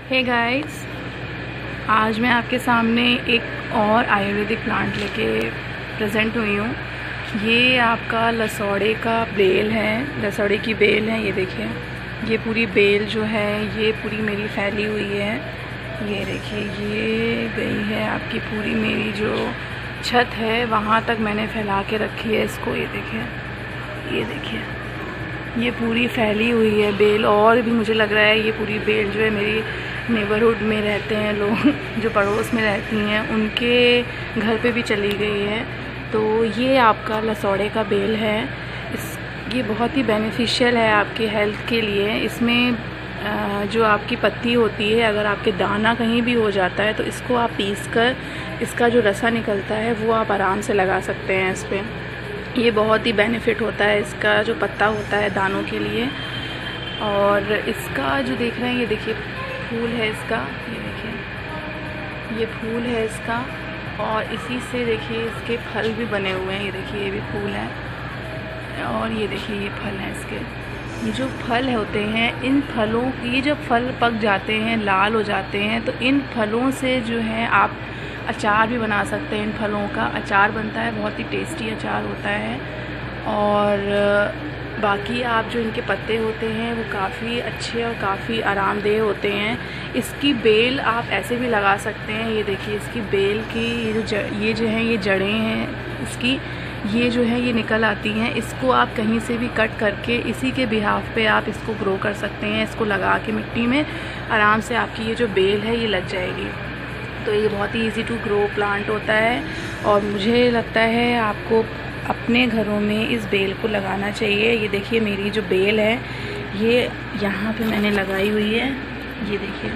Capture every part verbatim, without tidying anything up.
Hey guys, आज मैं आपके सामने एक और आयुर्वेदिक प्लांट लेके प्रेजेंट हुई हूँ। ये आपका लसौड़े का बेल है, लसौड़े की बेल है। ये देखिए, ये पूरी बेल जो है ये पूरी मेरी फैली हुई है। ये देखिए, ये गई है आपकी पूरी मेरी जो छत है वहाँ तक मैंने फैला के रखी है इसको। ये देखिए, ये देखिए, ये पूरी फैली हुई है बेल। और भी मुझे लग रहा है ये पूरी बेल जो है मेरी नेबरहुड में रहते हैं लोग जो पड़ोस में रहती हैं उनके घर पे भी चली गई है। तो ये आपका लसौड़े का बेल है। इस ये बहुत ही बेनिफिशियल है आपकी हेल्थ के लिए। इसमें जो आपकी पत्ती होती है, अगर आपके दाना कहीं भी हो जाता है तो इसको आप पीस कर इसका जो रसा निकलता है वो आप आराम से लगा सकते हैं इस पर। ये बहुत ही बेनिफिट होता है इसका जो पत्ता होता है दानों के लिए। और इसका जो देख रहे हैं, ये देखिए फूल है इसका। ये देखिए, ये फूल है इसका। और इसी से देखिए इसके फल भी बने हुए हैं। ये देखिए, ये भी फूल है। और ये देखिए, ये फल हैं इसके। ये जो फल होते हैं, इन फलों ये जब फल पक जाते हैं, लाल हो जाते हैं, तो इन फलों से जो है आप अचार भी बना सकते हैं। इन फलों का अचार बनता है, बहुत ही टेस्टी अचार होता है। और बाकी आप जो इनके पत्ते होते हैं वो काफ़ी अच्छे और काफ़ी आरामदेह होते हैं। इसकी बेल आप ऐसे भी लगा सकते हैं। ये देखिए, इसकी बेल की ये जो जड़ ये जो है ये जड़ें हैं इसकी, ये जो है ये निकल आती हैं। इसको आप कहीं से भी कट करके इसी के बिहाफ पे आप इसको ग्रो कर सकते हैं। इसको लगा के मिट्टी में आराम से आपकी ये जो बेल है ये लग जाएगी। तो ये बहुत ही ईजी टू ग्रो प्लांट होता है। और मुझे लगता है आपको अपने घरों में इस बेल को लगाना चाहिए। ये देखिए, मेरी जो बेल है ये यहाँ पे मैंने लगाई हुई है। ये देखिए,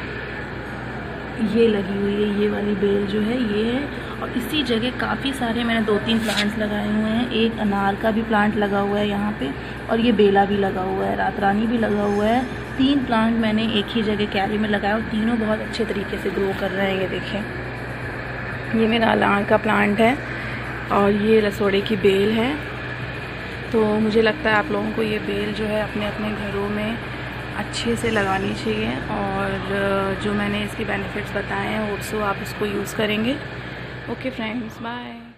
ये लगी हुई है, ये वाली बेल जो है ये है। और इसी जगह काफ़ी सारे मैंने दो तीन प्लांट्स लगाए हुए हैं। एक अनार का भी प्लांट लगा हुआ है यहाँ पे, और ये बेला भी लगा हुआ है, रात रानी भी लगा हुआ है। तीन प्लांट मैंने एक ही जगह क्यारी में लगाया और तीनों बहुत अच्छे तरीके से ग्रो कर रहे हैं। ये देखिए, ये मेरा अनार का प्लांट है और ये लसौड़े की बेल है। तो मुझे लगता है आप लोगों को ये बेल जो है अपने अपने घरों में अच्छे से लगानी चाहिए। और जो मैंने इसकी बेनिफिट्स बताए हैं वो आप उसको यूज़ करेंगे। Okay friends, bye.